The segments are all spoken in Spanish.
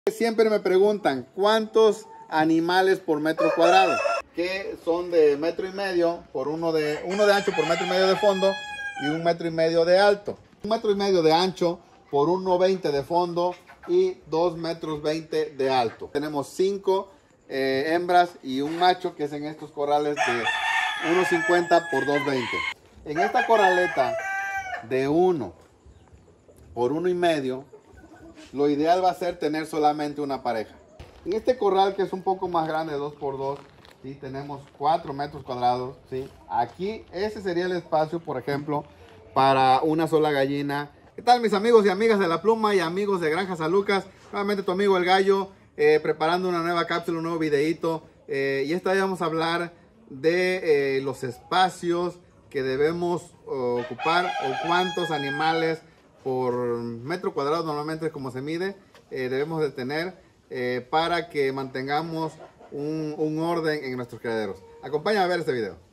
Siempre me preguntan cuántos animales por metro cuadrado, que son de 1,5 metros por uno de ancho por 1,5 metros de fondo y 1,5 metros de alto. 1,5 metros de ancho por 1,20 de fondo y 2,20 metros de alto. Tenemos 5 hembras y un macho, que es en estos corrales de 1,50 por 2,20. En esta corraleta de 1 por 1,5, lo ideal va a ser tener solamente una pareja. En este corral, que es un poco más grande, 2x2, ¿sí? Tenemos 4 metros cuadrados, ¿sí? Aquí ese sería el espacio, por ejemplo, para una sola gallina. ¿Qué tal, mis amigos y amigas de La Pluma y amigos de Granja San Lucas? Nuevamente tu amigo El Gallo, preparando una nueva cápsula, un nuevo videito. Y esta vez vamos a hablar de los espacios que debemos ocupar, o cuántos animales por metro cuadrado, normalmente como se mide, debemos de tener para que mantengamos un orden en nuestros criaderos. Acompáñame a ver este video.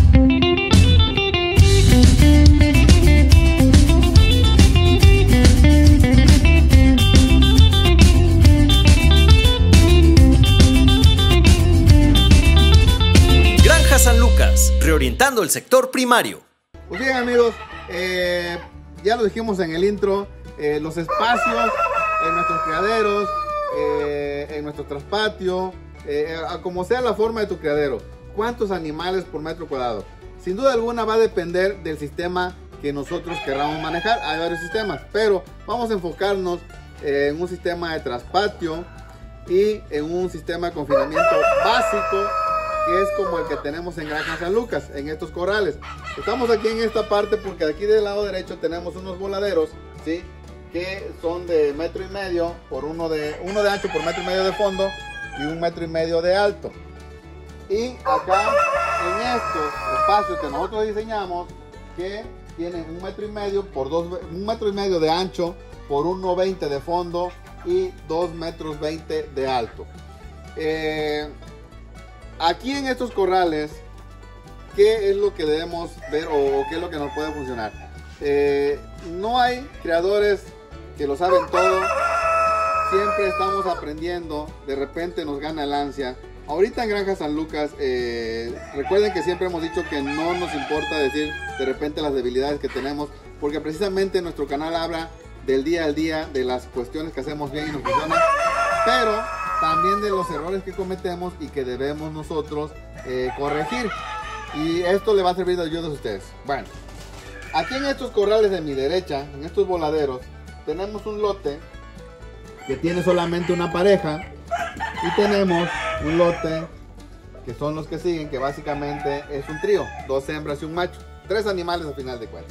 Granja San Lucas, reorientando el sector primario. Pues bien, amigos, ya lo dijimos en el intro, los espacios en nuestros criaderos, en nuestro traspatio, como sea la forma de tu criadero, cuántos animales por metro cuadrado. Sin duda alguna va a depender del sistema que nosotros queramos manejar. Hay varios sistemas, pero vamos a enfocarnos en un sistema de traspatio y en un sistema de confinamiento básico, que es como el que tenemos en Granja San Lucas, en estos corrales. Estamos aquí en esta parte porque aquí del lado derecho tenemos unos voladeros, ¿sí? Que son de 1,5 metros por uno de ancho por 1,5 metros de fondo y 1,5 metros de alto. Y acá en estos espacios que nosotros diseñamos, que tienen 1,5 metros por 1,5 metros de ancho por 1,20 de fondo y 2,20 metros de alto. Aquí en estos corrales, ¿qué es lo que debemos ver o qué es lo que nos puede funcionar? No hay criadores que lo saben todo. Siempre estamos aprendiendo. De repente nos gana el ansia. Ahorita en Granja San Lucas, recuerden que siempre hemos dicho que no nos importa decir de repente las debilidades que tenemos, porque precisamente nuestro canal habla del día al día, de las cuestiones que hacemos bien y nos funcionan, pero también de los errores que cometemos y que debemos nosotros corregir. Y esto le va a servir de ayuda a ustedes. Bueno, aquí en estos corrales de mi derecha, en estos voladeros, tenemos un lote que tiene solamente una pareja, y tenemos un lote que son los que siguen, que básicamente es un trío, 2 hembras y un macho, 3 animales al final de cuentas.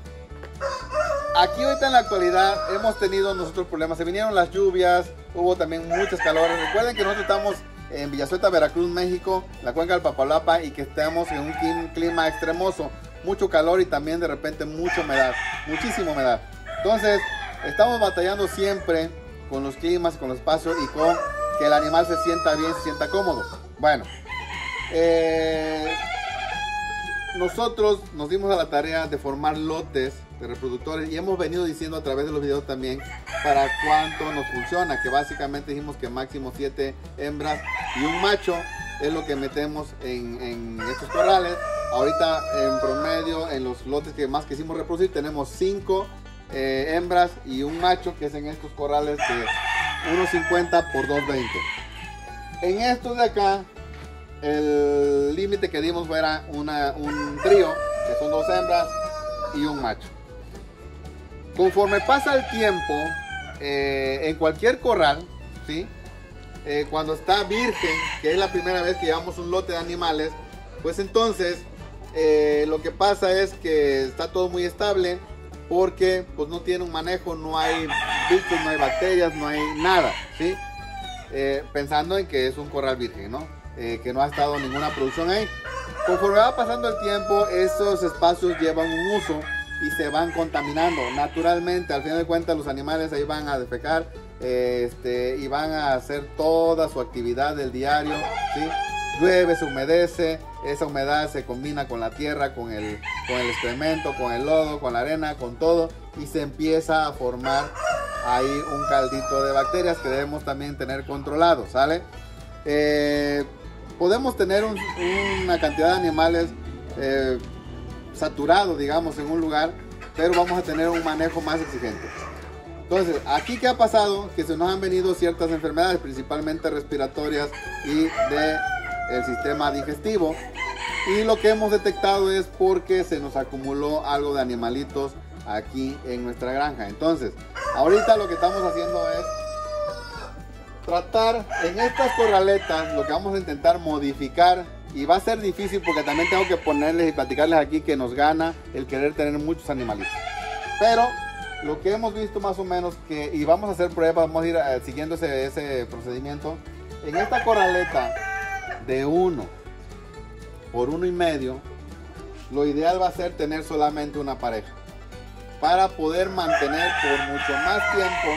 Aquí ahorita en la actualidad hemos tenido nosotros problemas. Se vinieron las lluvias, hubo también muchas calores. Recuerden que nosotros estamos en Villasuelta, Veracruz, México, la cuenca del Papaloapa, y que estamos en un clima extremoso, mucho calor y también de repente mucha humedad, muchísima humedad. Entonces estamos batallando siempre con los climas, con los espacios y con que el animal se sienta bien, se sienta cómodo. Bueno, nosotros nos dimos a la tarea de formar lotes de reproductores y hemos venido diciendo a través de los videos también para cuánto nos funciona, que básicamente dijimos que máximo 7 hembras y un macho es lo que metemos en estos corrales. Ahorita en promedio en los lotes que más quisimos reproducir tenemos 5 hembras y un macho, que es en estos corrales de 1,50 por 2,20. En estos de acá el límite que dimos fuera un trío, que son 2 hembras y un macho. Conforme pasa el tiempo, en cualquier corral, ¿sí? Cuando está virgen, que es la primera vez que llevamos un lote de animales, pues entonces lo que pasa es que está todo muy estable, porque pues no tiene un manejo, no hay bichos, no hay bacterias, no hay nada, ¿sí? Pensando en que es un corral virgen, ¿no? Que no ha estado ninguna producción ahí. Conforme va pasando el tiempo, esos espacios llevan un uso y se van contaminando naturalmente. Al final de cuentas los animales ahí van a defecar y van a hacer toda su actividad del diario, ¿sí? Llueve, se humedece, esa humedad se combina con la tierra, con el excremento, con el lodo, con la arena, con todo, y se empieza a formar hay un caldito de bacterias que debemos también tener controlado, ¿sale? Podemos tener una cantidad de animales saturados, digamos, en un lugar, pero vamos a tener un manejo más exigente. Entonces, aquí ¿qué ha pasado? Que se nos han venido ciertas enfermedades, principalmente respiratorias y del sistema digestivo. Y lo que hemos detectado es porque se nos acumuló algo de animalitos aquí en nuestra granja. Entonces, ahorita lo que estamos haciendo es tratar en estas corraletas, lo que vamos a intentar modificar, y va a ser difícil porque también tengo que ponerles y platicarles aquí que nos gana el querer tener muchos animalitos. Pero lo que hemos visto más o menos y vamos a hacer pruebas, vamos a ir siguiendo ese procedimiento. En esta corraleta de 1 por 1,5, lo ideal va a ser tener solamente una pareja para poder mantener por mucho más tiempo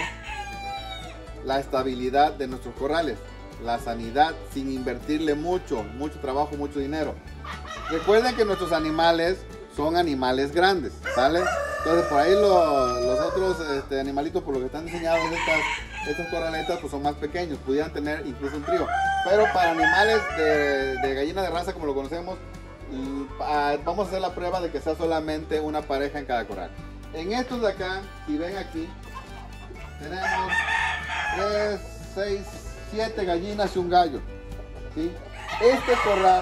la estabilidad de nuestros corrales, la sanidad, sin invertirle mucho trabajo, mucho dinero. Recuerden que nuestros animales son animales grandes, ¿sale? Entonces por ahí los otros animalitos, por lo que están diseñados estas corraletas, pues son más pequeños, pudieran tener incluso un trío. Pero para animales de gallina de raza como lo conocemos, vamos a hacer la prueba de que sea solamente una pareja en cada corral. En estos de acá, si ven aquí, tenemos 3, 6, 7 gallinas y un gallo, ¿sí? Este corral,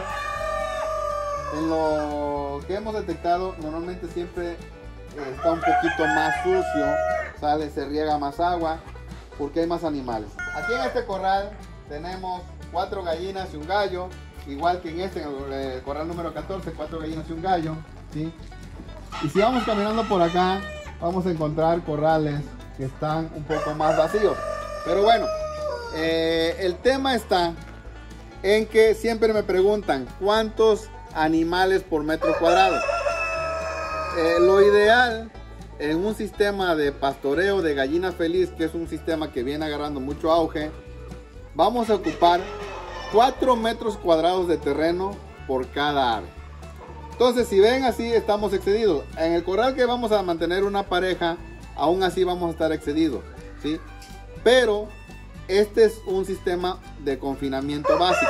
en lo que hemos detectado, normalmente siempre está un poquito más sucio, ¿sale? Se riega más agua porque hay más animales. Aquí en este corral tenemos 4 gallinas y un gallo, igual que en el corral número 14, 4 gallinas y un gallo, ¿sí? Y si vamos caminando por acá, vamos a encontrar corrales que están un poco más vacíos. Pero bueno, el tema está en que siempre me preguntan cuántos animales por metro cuadrado. Lo ideal en un sistema de pastoreo de gallina feliz, que es un sistema que viene agarrando mucho auge, vamos a ocupar 4 metros cuadrados de terreno por cada ave. Entonces, si ven así, estamos excedidos. En el corral que vamos a mantener una pareja, aún así vamos a estar excedidos, ¿sí? Pero este es un sistema de confinamiento básico.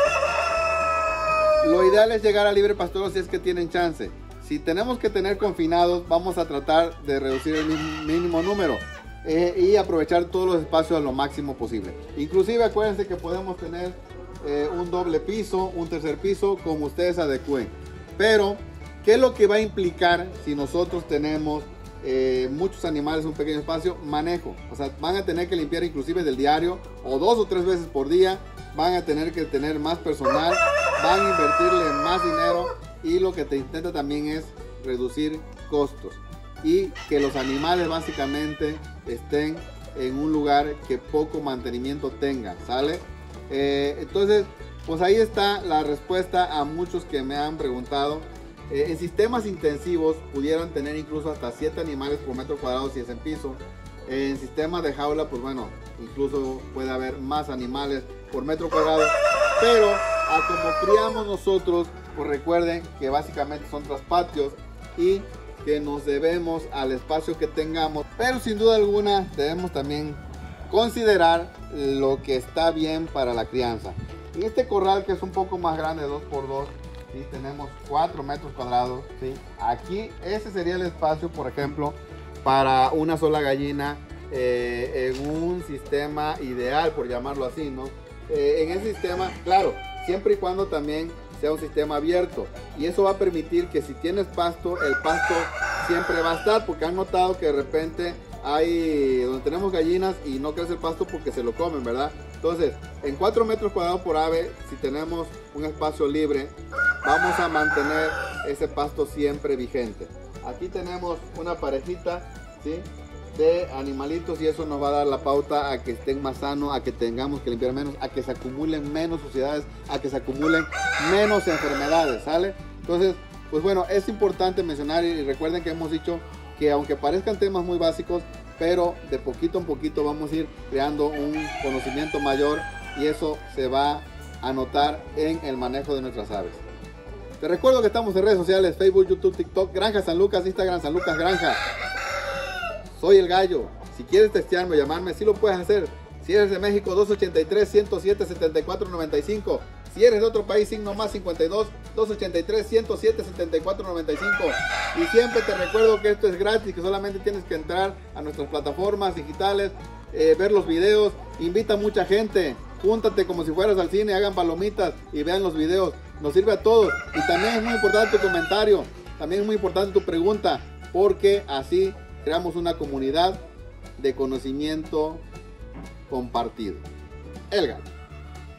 Lo ideal es llegar a libre pastoreo si es que tienen chance. Si tenemos que tener confinados, vamos a tratar de reducir el mínimo número y aprovechar todos los espacios a lo máximo posible. Inclusive acuérdense que podemos tener un doble piso, un tercer piso, como ustedes adecúen. Pero, ¿qué es lo que va a implicar si nosotros tenemos muchos animales en un pequeño espacio? Manejo. O sea, van a tener que limpiar inclusive del diario, o 2 o 3 veces por día. Van a tener que tener más personal, van a invertirle más dinero, y lo que te intenta también es reducir costos y que los animales básicamente estén en un lugar que poco mantenimiento tenga, ¿sale? Entonces, pues ahí está la respuesta a muchos que me han preguntado. En sistemas intensivos pudieran tener incluso hasta 7 animales por metro cuadrado si es en piso. En sistemas de jaula, pues bueno, incluso puede haber más animales por metro cuadrado. Pero a como criamos nosotros, pues recuerden que básicamente son traspatios y que nos debemos al espacio que tengamos. Pero sin duda alguna debemos también considerar lo que está bien para la crianza. En este corral, que es un poco más grande, 2x2, ¿sí? Tenemos 4 metros cuadrados, ¿sí? Aquí ese sería el espacio, por ejemplo, para una sola gallina en un sistema ideal, por llamarlo así, ¿no? En ese sistema, claro, siempre y cuando también sea un sistema abierto, y eso va a permitir que si tienes pasto, el pasto siempre va a estar, porque han notado que de repente hay donde tenemos gallinas y no crece el pasto porque se lo comen, ¿verdad? Entonces, en 4 metros cuadrados por ave, si tenemos un espacio libre, vamos a mantener ese pasto siempre vigente. Aquí tenemos una parejita, ¿sí?, de animalitos, y eso nos va a dar la pauta a que estén más sanos, a que tengamos que limpiar menos, a que se acumulen menos suciedades, a que se acumulen menos enfermedades, ¿sale? Entonces, pues bueno, es importante mencionar, y recuerden que hemos dicho que aunque parezcan temas muy básicos, pero de poquito en poquito vamos a ir creando un conocimiento mayor, y eso se va a notar en el manejo de nuestras aves. Te recuerdo que estamos en redes sociales: Facebook, YouTube, TikTok, Granja San Lucas, Instagram San Lucas Granja. Soy el Gallo. Si quieres textearme o llamarme, sí lo puedes hacer. Si eres de México, 283-107-7495. Si eres de otro país, signo más 52 283 107 74 95. Y siempre te recuerdo que esto es gratis, que solamente tienes que entrar a nuestras plataformas digitales, ver los videos. Invita a mucha gente, júntate como si fueras al cine, hagan palomitas y vean los videos. Nos sirve a todos. Y también es muy importante tu comentario, también es muy importante tu pregunta, porque así creamos una comunidad de conocimiento compartido. El Gato.